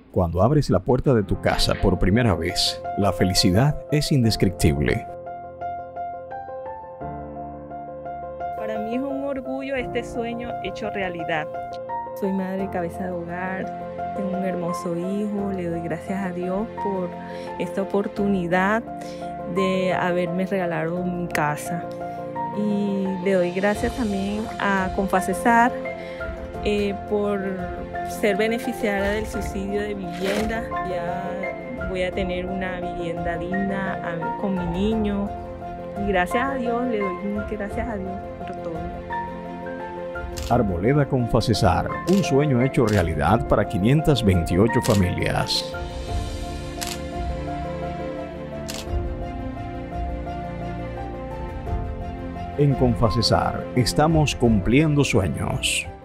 Cuando abres la puerta de tu casa por primera vez, la felicidad es indescriptible. Para mí es un orgullo este sueño hecho realidad. Soy madre cabeza de hogar, tengo un hermoso hijo, le doy gracias a Dios por esta oportunidad de haberme regalado mi casa. Y le doy gracias también a Confacesar por ser beneficiaria del subsidio de vivienda. Ya voy a tener una vivienda digna con mi niño. Y gracias a Dios, le doy gracias a Dios por todo. Arboleda Confacesar, un sueño hecho realidad para 528 familias. En Confacesar estamos cumpliendo sueños.